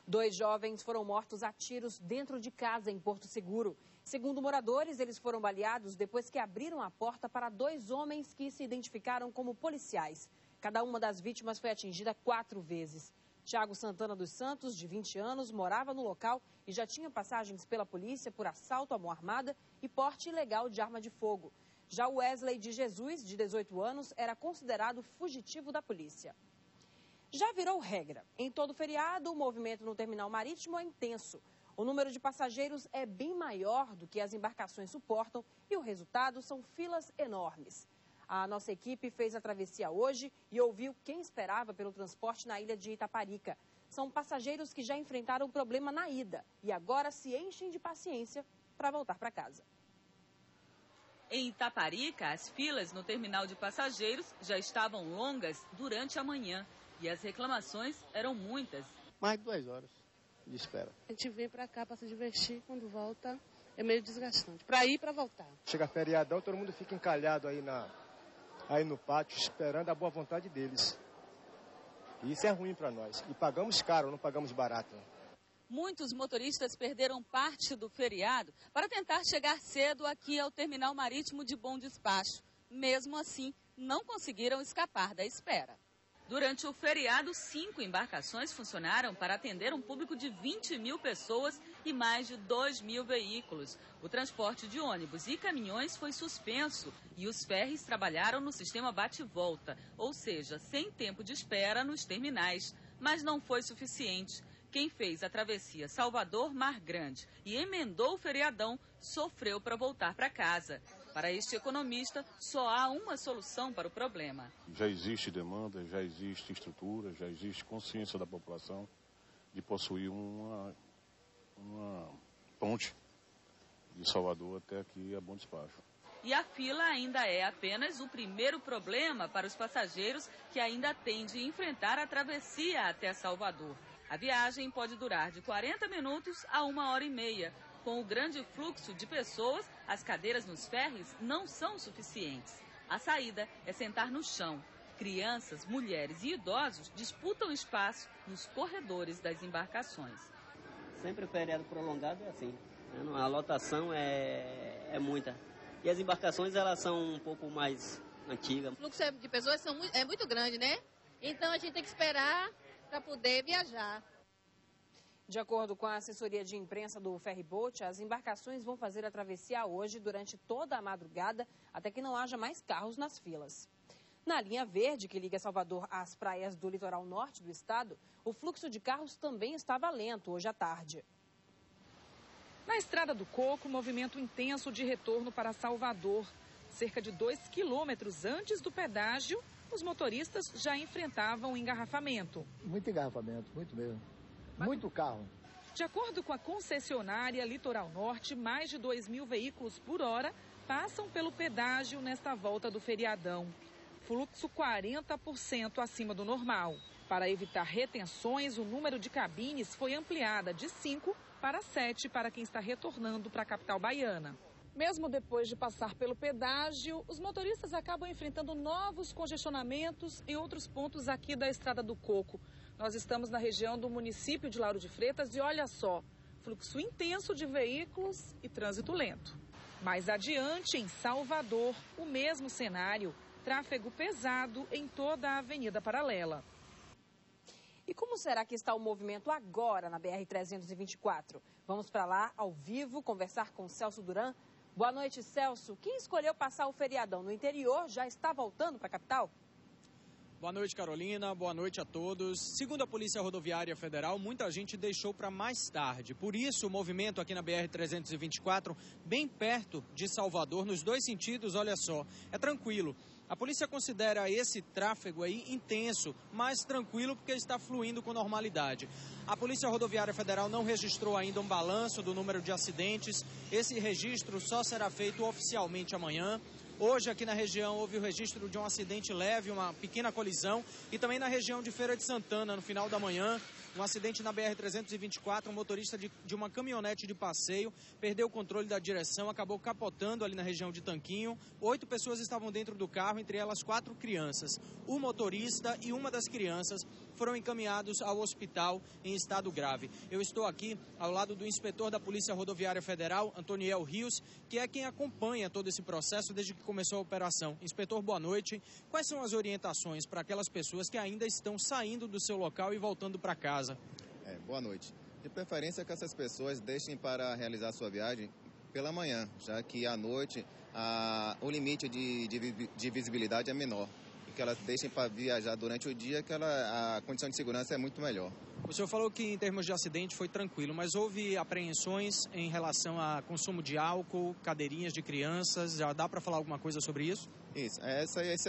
2 jovens foram mortos a tiros dentro de casa em Porto Seguro. Segundo moradores, eles foram baleados depois que abriram a porta para 2 homens que se identificaram como policiais. Cada uma das vítimas foi atingida 4 vezes. Tiago Santana dos Santos, de 20 anos, morava no local e já tinha passagens pela polícia por assalto à mão armada e porte ilegal de arma de fogo. Já o Wesley de Jesus, de 18 anos, era considerado fugitivo da polícia. Já virou regra. Em todo feriado, o movimento no terminal marítimo é intenso. O número de passageiros é bem maior do que as embarcações suportam e o resultado são filas enormes. A nossa equipe fez a travessia hoje e ouviu quem esperava pelo transporte na ilha de Itaparica. São passageiros que já enfrentaram problema na ida e agora se enchem de paciência para voltar para casa. Em Itaparica, as filas no terminal de passageiros já estavam longas durante a manhã e as reclamações eram muitas. Mais de 2 horas de espera. A gente vem para cá para se divertir, quando volta é meio desgastante, para ir e para voltar. Chega feriadão, todo mundo fica encalhado aí no pátio, esperando a boa vontade deles. E isso é ruim para nós. E pagamos caro, não pagamos barato. Muitos motoristas perderam parte do feriado para tentar chegar cedo aqui ao terminal marítimo de Bom Despacho. Mesmo assim, não conseguiram escapar da espera. Durante o feriado, 5 embarcações funcionaram para atender um público de 20 mil pessoas e mais de 2 mil veículos. O transporte de ônibus e caminhões foi suspenso e os ferries trabalharam no sistema bate-volta, ou seja, sem tempo de espera nos terminais. Mas não foi suficiente. Quem fez a travessia Salvador-Mar Grande e emendou o feriadão sofreu para voltar para casa. Para este economista, só há uma solução para o problema. Já existe demanda, já existe estrutura, já existe consciência da população de possuir uma ponte de Salvador até aqui a Bom Despacho. E a fila ainda é apenas o primeiro problema para os passageiros que ainda têm de enfrentar a travessia até Salvador. A viagem pode durar de 40 minutos a 1h30. Com o grande fluxo de pessoas, as cadeiras nos ferries não são suficientes. A saída é sentar no chão. Crianças, mulheres e idosos disputam espaço nos corredores das embarcações. Sempre feriado prolongado é assim. A lotação é muita. E as embarcações, elas são um pouco mais antigas. O fluxo de pessoas é muito grande, né? Então a gente tem que esperar para poder viajar. De acordo com a assessoria de imprensa do Ferryboat, as embarcações vão fazer a travessia hoje durante toda a madrugada, até que não haja mais carros nas filas. Na linha verde, que liga Salvador às praias do litoral norte do estado, o fluxo de carros também estava lento hoje à tarde. Na Estrada do Coco, movimento intenso de retorno para Salvador. Cerca de 2 quilômetros antes do pedágio, os motoristas já enfrentavam engarrafamento. Muito engarrafamento, muito mesmo. Muito carro. De acordo com a concessionária Litoral Norte, mais de 2 mil veículos por hora passam pelo pedágio nesta volta do feriadão. Fluxo 40% acima do normal. Para evitar retenções, o número de cabines foi ampliada de 5 para 7 para quem está retornando para a capital baiana. Mesmo depois de passar pelo pedágio, os motoristas acabam enfrentando novos congestionamentos em outros pontos aqui da Estrada do Coco. Nós estamos na região do município de Lauro de Freitas e olha só, fluxo intenso de veículos e trânsito lento. Mais adiante, em Salvador, o mesmo cenário, tráfego pesado em toda a Avenida Paralela. E como será que está o movimento agora na BR-324? Vamos para lá, ao vivo, conversar com Celso Duran. Boa noite, Celso. Quem escolheu passar o feriadão no interior já está voltando para a capital? Boa noite, Carolina. Boa noite a todos. Segundo a Polícia Rodoviária Federal, muita gente deixou para mais tarde. Por isso, o movimento aqui na BR-324, bem perto de Salvador, nos 2 sentidos, olha só, é tranquilo. A polícia considera esse tráfego aí intenso, mas tranquilo porque está fluindo com normalidade. A Polícia Rodoviária Federal não registrou ainda um balanço do número de acidentes. Esse registro só será feito oficialmente amanhã. Hoje, aqui na região, houve o registro de um acidente leve, uma pequena colisão. E também na região de Feira de Santana, no final da manhã, Um acidente na BR-324, um motorista de uma caminhonete de passeio perdeu o controle da direção, acabou capotando ali na região de Tanquinho. 8 pessoas estavam dentro do carro, entre elas 4 crianças. O motorista e uma das crianças foram encaminhados ao hospital em estado grave. Eu estou aqui ao lado do inspetor da Polícia Rodoviária Federal, Antoniel Rios, que é quem acompanha todo esse processo desde que começou a operação. Inspetor, boa noite. Quais são as orientações para aquelas pessoas que ainda estão saindo do seu local e voltando para casa? Boa noite. De preferência que essas pessoas deixem para realizar sua viagem pela manhã, já que à noite o limite de visibilidade é menor. Que elas deixem para viajar durante o dia, que a condição de segurança é muito melhor. O senhor falou que em termos de acidente foi tranquilo, mas houve apreensões em relação a consumo de álcool, cadeirinhas de crianças, já dá para falar alguma coisa sobre isso? Isso, esse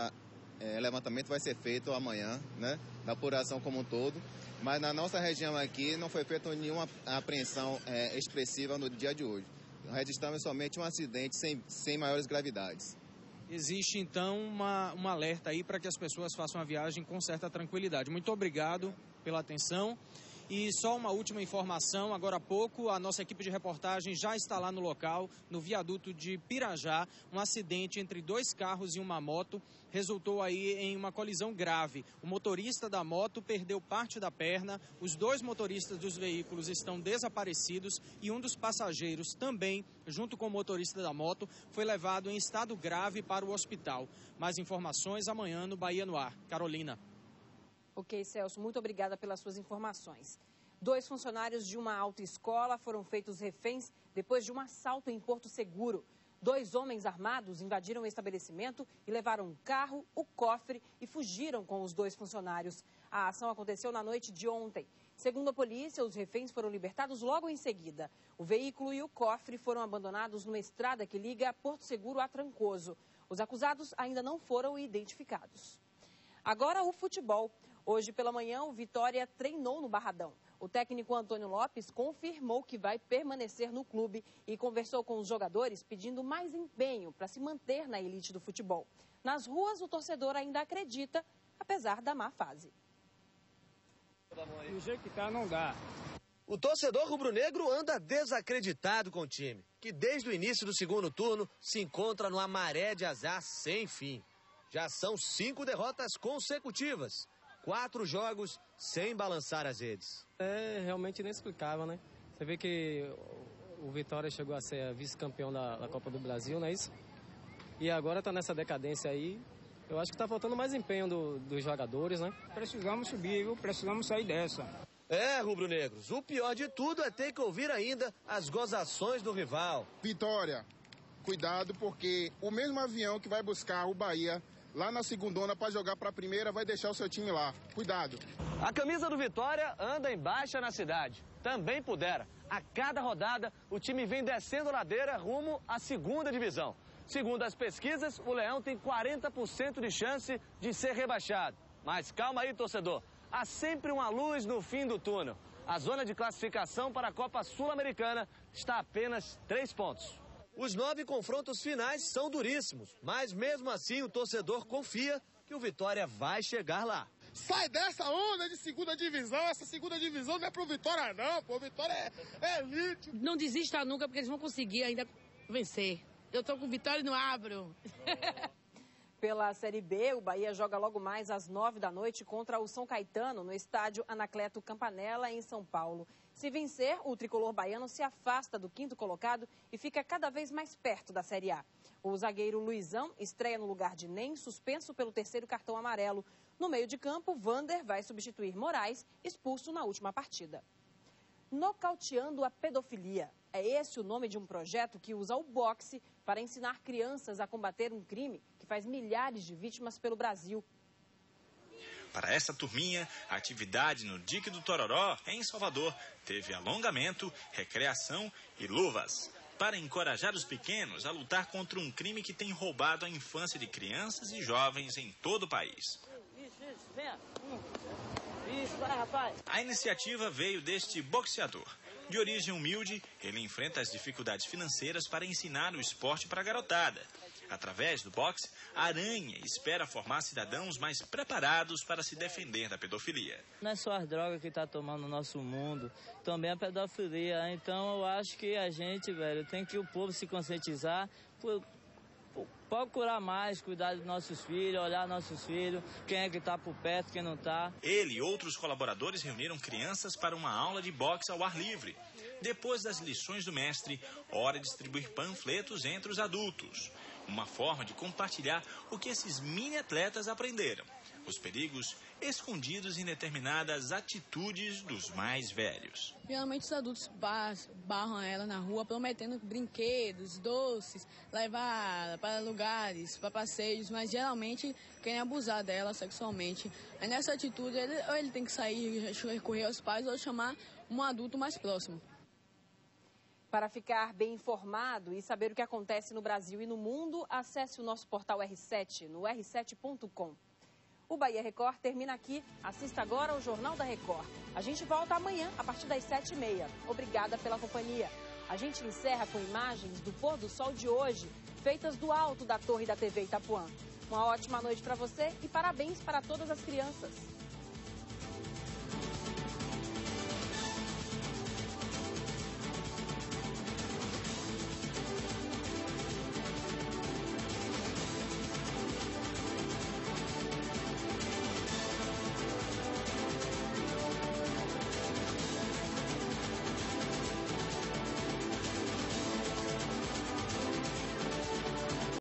levantamento vai ser feito amanhã, né, da apuração como um todo, mas na nossa região aqui não foi feita nenhuma apreensão expressiva no dia de hoje. Registramos somente um acidente sem maiores gravidades. Existe, então, um alerta aí para que as pessoas façam a viagem com certa tranquilidade. Muito obrigado pela atenção. E só uma última informação, agora há pouco, a nossa equipe de reportagem já está lá no local, no viaduto de Pirajá. Um acidente entre 2 carros e uma moto resultou aí em uma colisão grave. O motorista da moto perdeu parte da perna, os 2 motoristas dos veículos estão desaparecidos e um dos passageiros também, junto com o motorista da moto, foi levado em estado grave para o hospital. Mais informações amanhã no Bahia no Ar. Carolina. Ok, Celso, muito obrigada pelas suas informações. 2 funcionários de uma autoescola foram feitos reféns depois de um assalto em Porto Seguro. 2 homens armados invadiram o estabelecimento e levaram um carro, o cofre e fugiram com os 2 funcionários. A ação aconteceu na noite de ontem. Segundo a polícia, os reféns foram libertados logo em seguida. O veículo e o cofre foram abandonados numa estrada que liga Porto Seguro a Trancoso. Os acusados ainda não foram identificados. Agora o futebol. Hoje pela manhã, o Vitória treinou no Barradão. O técnico Antônio Lopes confirmou que vai permanecer no clube e conversou com os jogadores pedindo mais empenho para se manter na elite do futebol. Nas ruas, o torcedor ainda acredita, apesar da má fase. Do jeito que tá, não dá. O torcedor rubro-negro anda desacreditado com o time, que desde o início do segundo turno se encontra numa maré de azar sem fim. Já são 5 derrotas consecutivas. 4 jogos sem balançar as redes. É realmente inexplicável, né? Você vê que o Vitória chegou a ser vice-campeão da Copa do Brasil, não é isso? E agora tá nessa decadência aí. Eu acho que tá faltando mais empenho dos jogadores, né? Precisamos subir, viu? Precisamos sair dessa. Rubro-negros, o pior de tudo é ter que ouvir ainda as gozações do rival. Vitória, cuidado, porque o mesmo avião que vai buscar o Bahia lá na segundona para jogar para a primeira vai deixar o seu time lá. Cuidado. A camisa do Vitória anda em baixa na cidade. Também pudera. A cada rodada, o time vem descendo ladeira rumo à segunda divisão. Segundo as pesquisas, o Leão tem 40% de chance de ser rebaixado. Mas calma aí, torcedor. Há sempre uma luz no fim do túnel. A zona de classificação para a Copa Sul-Americana está a apenas 3 pontos. Os 9 confrontos finais são duríssimos, mas mesmo assim o torcedor confia que o Vitória vai chegar lá. Sai dessa onda de segunda divisão, essa segunda divisão não é pro Vitória não, pô, o Vitória é elite. Não desista nunca, porque eles vão conseguir ainda vencer. Eu tô com o Vitória e não abro. Pela Série B, o Bahia joga logo mais às 9 da noite contra o São Caetano, no estádio Anacleto Campanella, em São Paulo. Se vencer, o tricolor baiano se afasta do 5º colocado e fica cada vez mais perto da Série A. O zagueiro Luizão estreia no lugar de Nem, suspenso pelo 3º cartão amarelo. No meio de campo, Vander vai substituir Moraes, expulso na última partida. Nocauteando a pedofilia. É esse o nome de um projeto que usa o boxe para ensinar crianças a combater um crime que faz milhares de vítimas pelo Brasil. Para essa turminha, a atividade no Dique do Tororó, em Salvador, teve alongamento, recreação e luvas, para encorajar os pequenos a lutar contra um crime que tem roubado a infância de crianças e jovens em todo o país. Isso, vai, rapaz. A iniciativa veio deste boxeador. De origem humilde, ele enfrenta as dificuldades financeiras para ensinar o esporte para a garotada. Através do boxe, a Aranha espera formar cidadãos mais preparados para se defender da pedofilia. Não é só as drogas que estão tomando o nosso mundo, também a pedofilia. Então eu acho que a gente, tem que o povo se conscientizar, procurar mais, cuidar dos nossos filhos, olhar nossos filhos, quem é que está por perto, quem não está. Ele e outros colaboradores reuniram crianças para uma aula de boxe ao ar livre. Depois das lições do mestre, hora de distribuir panfletos entre os adultos. Uma forma de compartilhar o que esses mini-atletas aprenderam. Os perigos escondidos em determinadas atitudes dos mais velhos. Geralmente os adultos barram ela na rua prometendo brinquedos, doces, levar para lugares, para passeios, mas geralmente querem abusar dela sexualmente. Aí nessa atitude ele tem que sair, recorrer aos pais ou chamar um adulto mais próximo. Para ficar bem informado e saber o que acontece no Brasil e no mundo, acesse o nosso portal R7 no r7.com. O Bahia Record termina aqui. Assista agora ao Jornal da Record. A gente volta amanhã, a partir das 7h30. Obrigada pela companhia. A gente encerra com imagens do pôr do sol de hoje, feitas do alto da torre da TV Itapuã. Uma ótima noite para você e parabéns para todas as crianças.